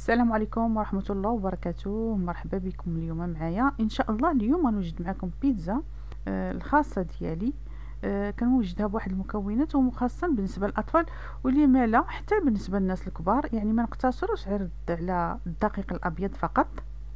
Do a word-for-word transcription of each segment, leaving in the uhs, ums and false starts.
السلام عليكم ورحمة الله وبركاته. مرحبا بكم اليوم معايا ان شاء الله. اليوم غنوجد معكم بيتزا آه الخاصة ديالي. آه كنوجدها بواحد المكونات وخاصة بالنسبة للاطفال، ولما لا حتى بالنسبة للناس الكبار، يعني ما نقتصروش غير على الدقيق الابيض فقط.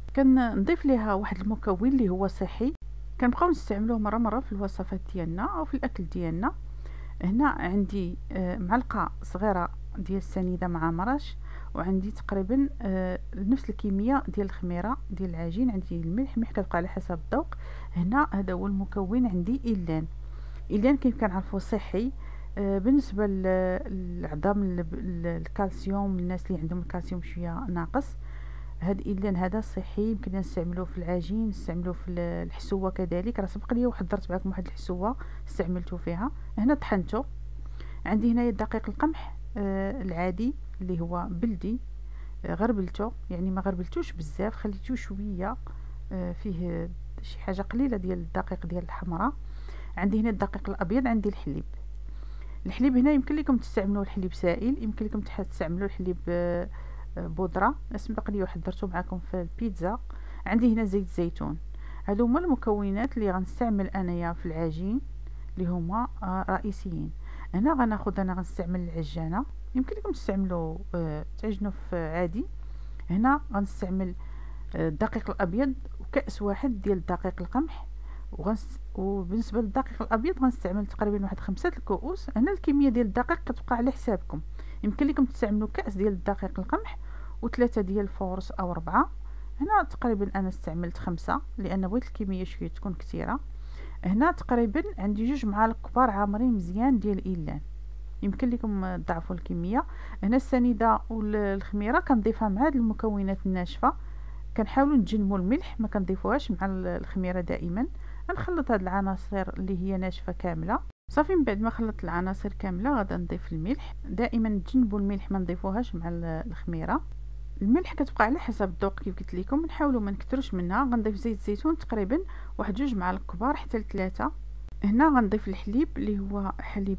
كنضيف ليها واحد المكون اللي هو صحي، كنبقاو نستعملوه مرة مرة في الوصفات ديالنا او في الاكل ديالنا. هنا عندي آه معلقة صغيرة ديال السنيدة مع مرش، وعندي تقريبا آه نفس الكميه ديال الخميره ديال العجين. عندي الملح، الملح كتبقى على حسب الذوق. هنا هذا هو المكون. عندي إيلان. إيلان كيف كنعرفوا صحي آه بالنسبه للعظام، الكالسيوم، الناس اللي عندهم الكالسيوم شويه ناقص. هاد إيلان هذا صحي، يمكن نستعملوه في العجين، نستعملوه في الحسوه كذلك. راه سبق لي وحضرت معكم واحد الحسوه استعملته فيها. هنا طحنته. عندي هنايا دقيق القمح آه العادي اللي هو بلدي. آه غربلته، يعني ما غربلتوش بزاف، خليته شويه آه فيه شي حاجه قليله ديال الدقيق ديال الحمراء. عندي هنا الدقيق الابيض. عندي الحليب. الحليب هنا يمكن لكم تستعملوا الحليب سائل، يمكن لكم تستعملوا الحليب آه بودره. سبق لي وحضرته معكم في البيتزا. عندي هنا زيت الزيتون. هادو هما المكونات اللي غنستعمل انايا في العجين، اللي هما آه رئيسيين. هنا غناخذ، انا غنستعمل العجانه، يمكن لكم تستعملوا آه تعجنوا في عادي. هنا غنستعمل آه الدقيق الابيض وكاس واحد ديال دقيق القمح. وغنس... وبالنسبه للدقيق الابيض غنستعمل تقريبا واحد خمسة الكؤوس. هنا الكميه ديال الدقيق كتبقى على حسابكم، يمكن لكم تستعملوا كاس ديال الدقيق القمح وثلاثه ديال الفورس او اربعه. هنا تقريبا انا استعملت خمسة لان بغيت الكميه شويه تكون كثيره. هنا تقريبا عندي جوج معالق كبار عامرين مزيان ديال إيلان، يمكن لكم تضاعفوا الكميه. هنا السنيده والخميره كنضيفها مع هاد المكونات الناشفه. كنحاولوا نتجنبوا الملح، ما كنضيفوهاش مع الخميره دائما. غنخلط هاد العناصر اللي هي ناشفه كامله. صافي من بعد ما خلطت العناصر كامله غادا نضيف الملح. دائما نتجنبوا الملح، ما نضيفوهاش مع الخميره. الملح كتبقى على حسب الذوق كيف قلت لكم، نحاولوا ما نكثروش منها. غنضيف زيت الزيتون تقريبا واحد جوج معالق كبار حتى لثلاثه. هنا غنضيف الحليب اللي هو حليب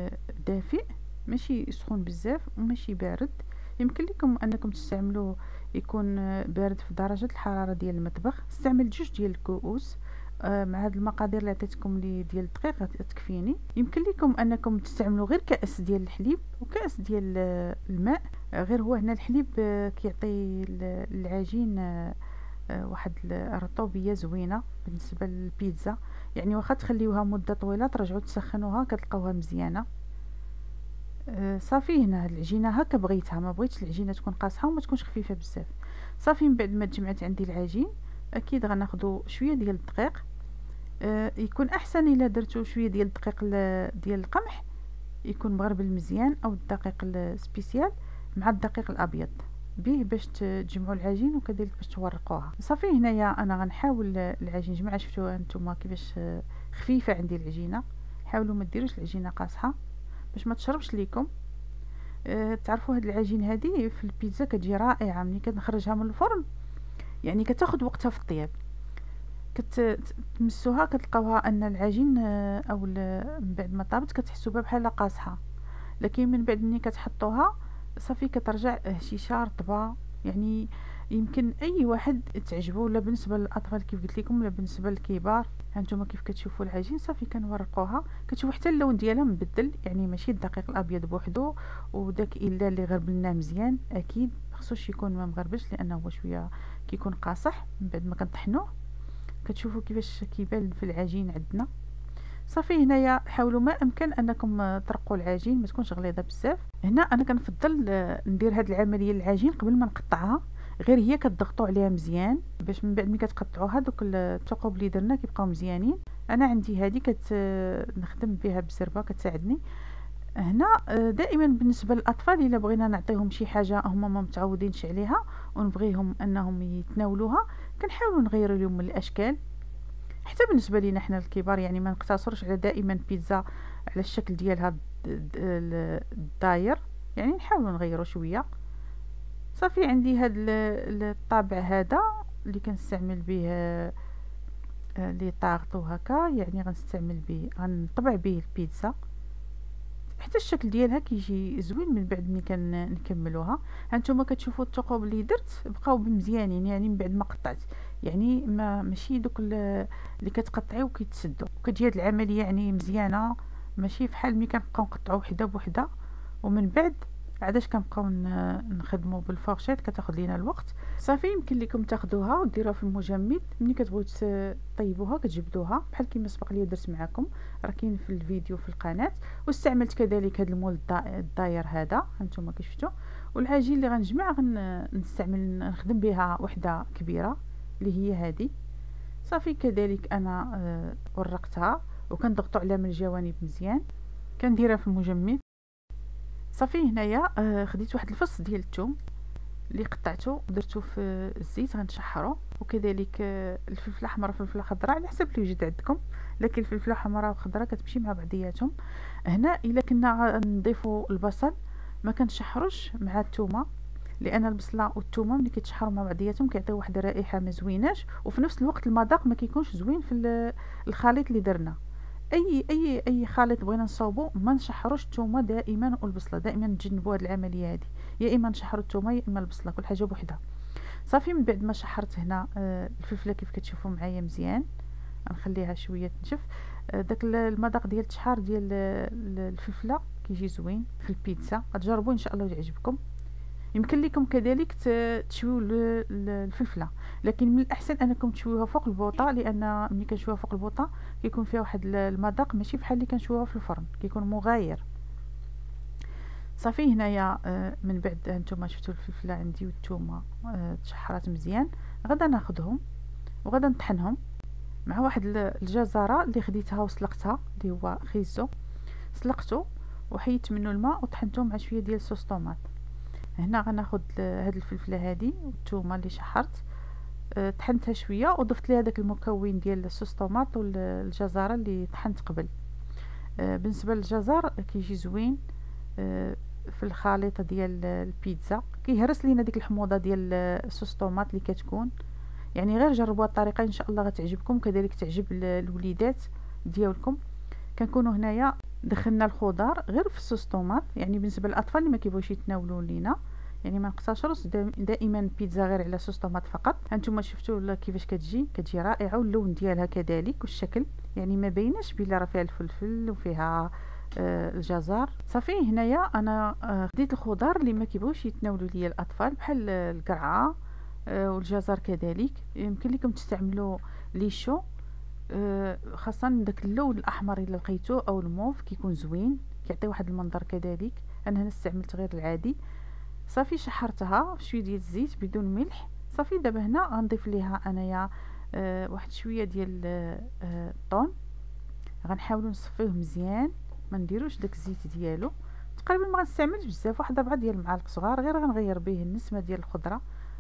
دافئ، ماشي سخون بزاف وماشي بارد. يمكن لكم انكم تستعملوه يكون بارد في درجه الحراره ديال المطبخ. استعمل جوج ديال الكؤوس آه مع هاد المقادير اللي عطيتكم لي ديال الدقيق تكفيني. يمكن لكم انكم تستعملوا غير كاس ديال الحليب وكاس ديال الماء. آه غير هو هنا الحليب آه كيعطي العجين آه واحد الرطوبيه زوينه بالنسبه للبيتزا. يعني واخا تخليوها مده طويله ترجعوا تسخنوها كتلقاوها مزيانه. أه صافي هنا هاد العجينه هكا بغيتها، ما بغيتش العجينه تكون قاصحه وما تكونش خفيفه بزاف. صافي من بعد ما تجمعت عندي العجين، اكيد غناخذوا شويه ديال الدقيق. أه يكون احسن الا درتو شويه ديال الدقيق ديال القمح، يكون مغربل مزيان، او الدقيق السبيسيال مع الدقيق الابيض به باش تجمعوا العجين وكذلك باش تورقوها. صافي هنايا انا غنحاول العجين جماعه شفتوها نتوما كيفاش خفيفه عندي العجينه. حاولوا ما ديروش العجينه قاصحه باش ما تشربش ليكم. أه تعرفوا هاد العجين هذه في البيتزا كتجي رائعه ملي كنخرجها من الفرن، يعني كتاخذ وقتها في الطياب. كتمسوها كتلقاوها ان العجين او من بعد ما طابت كتحسوا بها بحال قاصحه، لكن من بعد ملي كتحطوها صافي كترجع هشيشه رطبه. يعني يمكن اي واحد تعجبه، لا بالنسبه للاطفال كيف قلت لكم، لا بالنسبه للكبار. هانتوما كيف كتشوفوا العجين صافي كنورقوها، كتشوفوا حتى اللون ديالها مبدل، يعني ماشي الدقيق الابيض بوحدو وداك الا اللي غربلناه مزيان. اكيد خصوش يكون ما مغربلش لانه هو شويه كيكون قاصح. من بعد ما كنطحنوه كتشوفوا كيفاش كيبان في العجين عندنا. صافي هنايا حاولوا ما امكن انكم ترقوا العجين، ما تكونش غليظه بزاف. هنا انا كنفضل ندير هاد العمليه للعجين قبل ما نقطعها، غير هي كتضغطوا عليها مزيان باش من بعد ملي كتقطعوها دوك الثقوب اللي درنا كيبقاو مزيانين. انا عندي هذه كنخدم بها بالزربه كتساعدني. هنا دائما بالنسبه للاطفال الا بغينا نعطيهم شي حاجه هما ما متعودينش عليها ونبغيهم انهم يتناولوها، كنحاولوا نغيروا لهم من الاشكال. حتى بالنسبه لينا حنا الكبار، يعني ما نقتصروش على دائما بيتزا على الشكل ديالها الداير، يعني نحاولوا نغيروا شويه. صافي عندي هاد الطابع هذا اللي كنستعمل به لي طاغطو هكا، يعني غنستعمل به غنطبع به البيتزا حتى الشكل ديالها كيجي زوين من بعد ملي كنكملوها. هانتوما كتشوفوا الثقوب اللي درت بقاو مزيانين، يعني من بعد ما قطعت، يعني ما ماشي دوك اللي كتقطعي وكيتسدوا. وكتجي هاد العمليه يعني مزيانه، ماشي فحال ملي كنبقاو نقطعو وحده بوحده ومن بعد عاداش كنبقاو نخدموا بالفورشيط كتاخذ لينا الوقت. صافي يمكن لكم تاخذوها وديروها في المجمد. ملي كتبغيو طيبوها كتجبدوها بحال كيما سبق لي درت معكم، راه كاين في الفيديو في القناه. واستعملت كذلك هذا المول الداير هذا هانتوما كي شفتوا. والعجين اللي غنجمع غنستعمل نخدم بها وحده كبيره اللي هي هذه. صافي كذلك انا آه ورقتها وكنضغطوا على من الجوانب مزيان، كنديرها في المجمد. صافي هنايا آه خديت واحد الفص ديال الثوم اللي قطعته ودرته في الزيت غنشحرو، وكذلك آه الفلفله الاحمر والفلفله الخضراء على حسب اللي يوجد عندكم، لكن الفلفله الحمراء والخضراء كتمشي مع بعضياتهم. هنا الا كنا نضيفوا البصل ما كنشحروش مع الثومه، لان البصله والثومه ملي كيتشحروا مع بعضياتهم كيعطيو واحد الرائحه ما زويناش، وفي نفس الوقت المذاق ما كيكونش زوين في الخليط اللي درنا. اي اي اي خليط بغينا نصاوبو ما نشحروش الثومه دائما والبصله، دائما نتجنبوا هذه العمليه هذه، يا اما نشحروا الثومه يا اما البصله، كل حاجه بوحدها. صافي من بعد ما شحرت هنا آه الفلفله كيف كتشوفوا معايا مزيان، غنخليها شويه تنشف. آه داك المذاق ديال التشحار ديال الفلفله كيجي زوين في البيتزا، غتجربوا ان شاء الله ويعجبكم. يمكن لكم كذلك تشويو الفلفله، لكن من الاحسن انكم تشويوها فوق البوطه، لان ملي كنشويوها فوق البوطه كيكون فيها واحد المذاق ماشي بحال اللي كنشويوها في الفرن، كيكون مغاير. صافي هنايا من بعد هانتوما شفتوا الفلفله عندي والثومه تشحرات مزيان، غادا ناخذهم وغادا نطحنهم مع واحد الجزره اللي خديتها وسلقتها اللي هو خيزو، سلقته وحيدت منه الماء وطحنته مع شويه ديال صوص طوماط. هنا غناخذ هاد الفلفله هذه والثومه اللي شحرت أه طحنتها شويه وضفت ليها داك المكون ديال الصوص طوماط والجزره اللي طحنت قبل. أه بالنسبه للجزر كيجي زوين أه في الخليطه ديال البيتزا، كيهرس لينا ديك الحموضه ديال الصوص طوماط اللي كتكون. يعني غير جربوا الطريقه ان شاء الله غتعجبكم، كذلك تعجب الوليدات ديالكم. كنكونوا هنايا دخلنا الخضار غير في الصوص طوماط، يعني بالنسبه للاطفال اللي ما كيبغيوش يتناولوا لينا، يعني ما نقتصروش دائما بيتزا غير على صوص طوماط فقط. هانتوما شفتوا كيفاش كتجي كتجي رائعه، واللون ديالها كذلك والشكل، يعني ما بيناش بلا راه فيها الفلفل وفيها آه الجزر. صافي هنايا انا آه خديت الخضار اللي ما كيبغيوش يتناولوا ليا الاطفال بحال القرعه آه والجزر كذلك. يمكن لكم تستعملوا ليشو أه خاصه داك اللون الاحمر الا لقيتوه او الموف كيكون زوين، كيعطي واحد المنظر كذلك. انا هنا استعملت غير العادي. صافي شحرتها بشويه ديال الزيت بدون ملح. صافي دابا هنا غنضيف ليها انايا أه واحد شويه ديال أه الطون، غنحاولوا نصفيوه مزيان ما نديروش داك الزيت ديالو، تقريبا ما غنستعملش بزاف، واحد ربعة ديال المعالق صغار، غير غنغير به النسمه ديال الخضره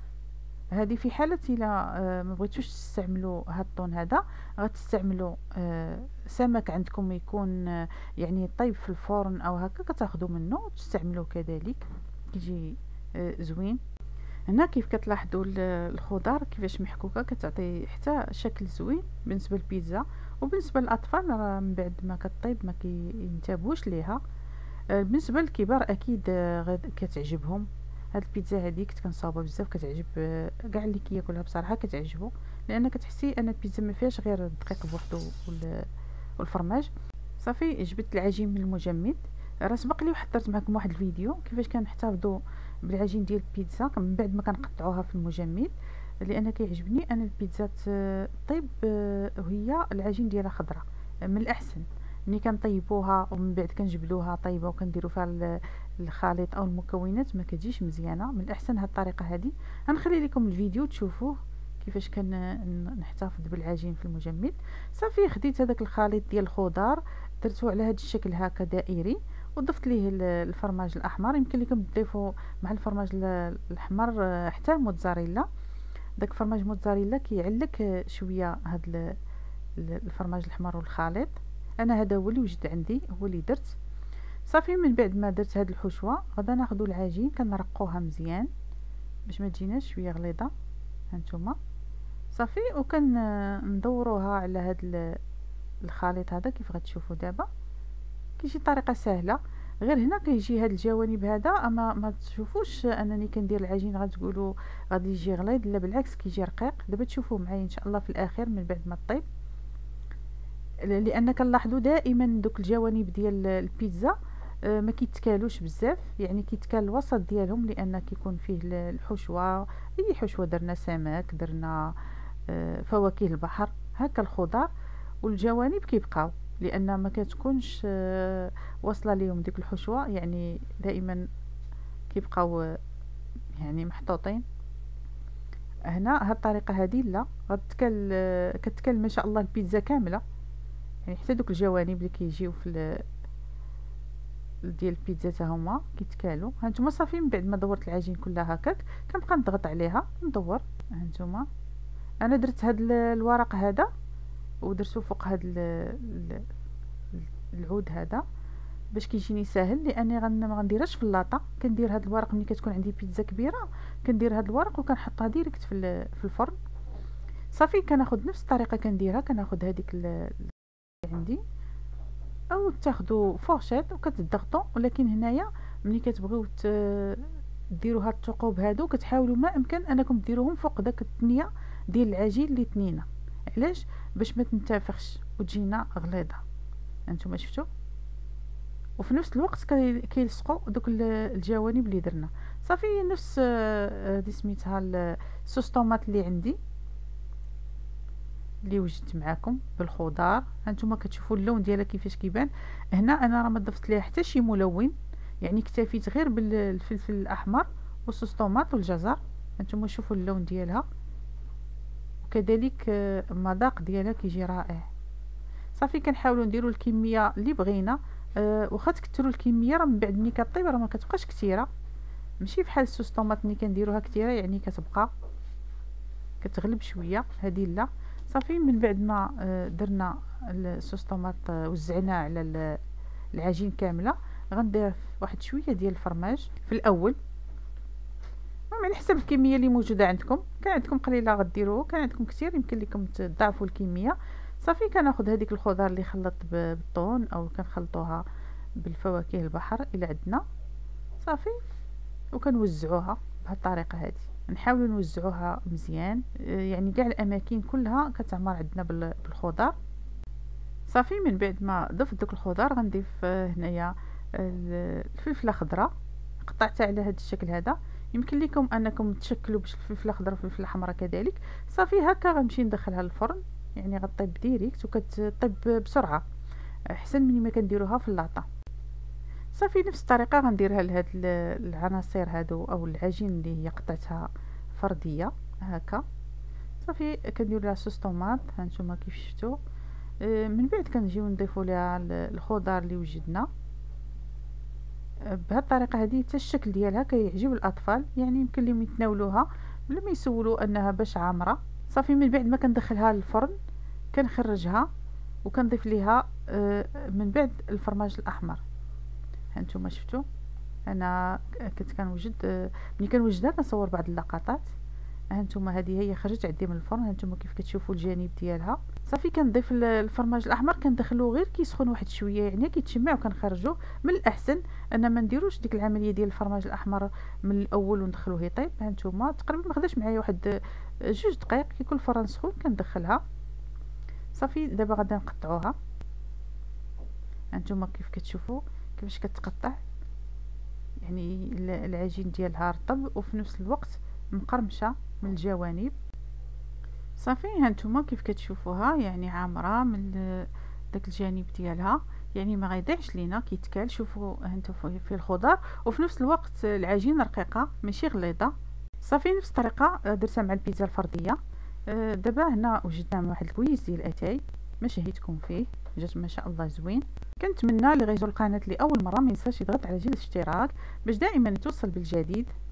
هذه. في حاله الا آه ما بغيتوش تستعملوا هذا الطون هذا، غتستعملوا آه سمك عندكم يكون آه يعني طيب في الفرن او هكا، كتاخذوا منه وتستعملوه كذلك كيجي آه زوين. هنا كيف كتلاحظوا الخضار كيفاش محكوكه كتعطي حتى شكل زوين بالنسبه للبيتزا. وبالنسبه للاطفال راه من بعد ما كطيب ما كينتبهوش ليها. آه بالنسبه للكبار اكيد آه كتعجبهم. هاد البيتزا هذه كنت كنصاوبها بزاف، كتعجب كاع اللي كياكلها بصراحه كتعجبو، لان كتحسي ان البيتزا ما فيهاش غير الدقيق بوحدو والفرماج. صافي جبت العجين من المجمد، راه سبق لي وحضرت معكم واحد الفيديو كيفاش كنحتفظوا بالعجين ديال البيتزا من بعد ما كنقطعوها في المجمد، لان كيعجبني انا البيتزا طيب وهي العجين ديالها خضراء. من الاحسن ملي كنطيبوها ومن بعد كنجبدوها طيبه وكنديروا فيها الخليط او المكونات ما كتجيش مزيانه. من الاحسن هاد الطريقه هذه. غنخلي لكم الفيديو تشوفوه كيفاش كنحتفظ بالعجين في المجمد. صافي خديت هذاك الخليط ديال الخضار درته على هذا الشكل هكا دائري، وضفت ليه الفرماج الاحمر. يمكن لكم تضيفوا مع الفرماج الاحمر حتى الموتزاريلا، داك الفرماج موتزاريلا كيعلك شويه هاد الفرماج الاحمر والخليط. انا هذا هو اللي وجد عندي، هو اللي درت. صافي من بعد ما درت هاد الحشوه غادا ناخذوا العجين كنرقوها مزيان باش ما تجيناش شويه غليظه هانتوما. صافي وكندوروها على هاد الخليط هذا كيف غتشوفوا دابا. كيجي طريقه سهله، غير هنا كيجي هاد الجوانب هذا، اما ما تشوفوش انني كندير العجين غتقولوا غادي يجي غليظ، لا بالعكس كيجي رقيق. دابا تشوفوه معايا ان شاء الله في الاخير من بعد ما طيب، لان كنلاحظوا دائما دوك الجوانب ديال البيتزا ما كيتكالوش بزاف، يعني كيتكال الوسط ديالهم لان كيكون فيه الحشوه، اي حشوه، درنا سمك، درنا فواكه البحر، هكا الخضار، والجوانب كيبقاو لان ما كتكونش واصله ليهم ديك الحشوه، يعني دائما كيبقاو يعني محطوطين. هنا هاد الطريقه هذه لا غتكل كتكل ما شاء الله البيتزا كامله، يعني حتى دوك الجوانب اللي كيجيو في ديال البيتزا حتى هما كيتكالوا. هانتوما صافي من بعد ما دورت العجين كلها هكاك كنبقى نضغط عليها ندور. هانتوما انا درت هاد الورق هذا ودرتو فوق هاد العود هذا باش كيجيني ساهل، لاني ما غنديرهاش في اللاطه. كندير هاد الورق ملي كتكون عندي بيتزا كبيره، كندير هاد الورق وكنحطها ديريكت في في الفرن. صافي كناخذ نفس الطريقه كنديرها، كناخذ هذيك اللي عندي او تاخذوا فورشيط وكتضغطوا. ولكن هنايا ملي كتبغيو ديروا هاد الثقوب هادو كتحاولوا ما امكن انكم ديروهم فوق داك الثنيه ديال العجين اللي تنينه. علاش؟ باش ما تنتفخش وتجينا غليظه. انتم شفتوا؟ وفي نفس الوقت كيلصقوا دوك الجوانب اللي درنا. صافي نفس هذه سميتها الصوص طوماط اللي عندي اللي وجدت معاكم بالخضار. هانتوما كتشوفوا اللون ديالها كيفاش كيبان. هنا انا راه ما ضفت ليها حتى شي ملون، يعني اكتفيت غير بالفلفل الاحمر والصوص طوماط والجزر. هانتوما شوفوا اللون ديالها، وكذلك المذاق ديالها كيجي رائع. صافي كنحاولوا نديروا الكميه اللي بغينا. أه واخا تكثروا الكميه راه من بعد ملي كطيب راه ما كتبقاش كثيره، ماشي بحال الصوص طوماط ملي كنديروها كثيره يعني كتبقى كتغلب شويه. هذه لا. صافي من بعد ما درنا الصوص طوماط وزعناه على العجين كامله، غندير واحد شويه ديال الفرماج في الاول، المهم على حسب الكميه اللي موجوده عندكم. كان عندكم قليله غديروه، كان عندكم كثير يمكن لكم تضاعفوا الكميه. صافي كناخذ هذيك الخضار اللي خلطت بالطون او كنخلطوها بالفواكه البحر اللي عندنا، صافي وكنوزعوها بهذه الطريقه هذه. نحاولوا نوزعوها مزيان، يعني كاع الاماكن كلها كتعمر عندنا بالخضار. صافي من بعد ما ضفت دوك الخضار غنضيف هنايا الفلفله خضراء قطعتها على هذا الشكل هذا. يمكن لكم انكم تشكلوا باش الفلفله خضراء والفلفله الحمراء كذلك. صافي هكا غنمشي ندخلها للفرن، يعني غطيب ديريكت وكتطيب بسرعه احسن من ما كنديروها في اللاطه. صافي نفس الطريقه غنديرها لهاد العناصر هادو او العجين اللي هي قطعتها فرديه هكا. صافي كندير لها صوص طوماط هانتوما كيف شفتوا. من بعد كنجيو نضيفوا لها الخضار اللي وجدنا بهذه الطريقه هذه. حتى الشكل ديالها كيعجب الاطفال، يعني يمكن لهم يتناولوها بلا ما يسولوا انها باش عامره. صافي من بعد ما كندخلها للفرن كنخرجها وكنضيف ليها من بعد الفرماج الاحمر. هانتوما شفتوا انا كنت كنوجد ملي كنوجدها كنصور بعض اللقطات. هانتوما هذه هي خرجت عندي من الفرن. هانتوما كيف كتشوفوا الجانب ديالها. صافي كنضيف الفرماج الاحمر كندخلوه غير كيسخن واحد شويه، يعني كيتشمع وكنخرجوه. من الاحسن ان ما نديروش ديك العمليه ديال الفرماج الاحمر من الاول وندخلوه يطيب. هانتوما تقريبا ما خداش معايا واحد جوج دقائق كيكون الفرن سخون كندخلها. صافي دابا غادي نقطعوها. هانتوما كيف كتشوفوا كيفاش كتقطع، يعني العجين ديالها رطب وفي نفس الوقت مقرمشه من الجوانب. صافي هانتوما كيف كتشوفوها يعني عامره من داك الجانب ديالها، يعني ما غيضيعش لينا كيتكال. شوفوا هانتوما في الخضار وفي نفس الوقت العجين رقيقه ماشي غليظه. صافي نفس الطريقه درتها مع البيتزا الفرديه. دابا هنا وجدنا مع واحد الكويس ديال اتاي ما شهيتكم فيه، جات ما شاء الله زوين. كنتمنى اللي غيزور القناه لاول مره ما ينساش يضغط على جرس الاشتراك باش دائما توصل بالجديد.